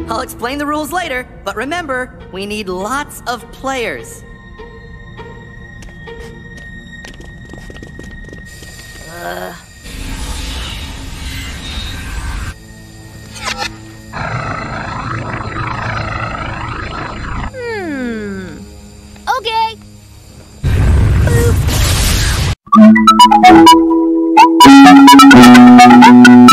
I'll explain the rules later, but remember, we need lots of players. Okay. Boop.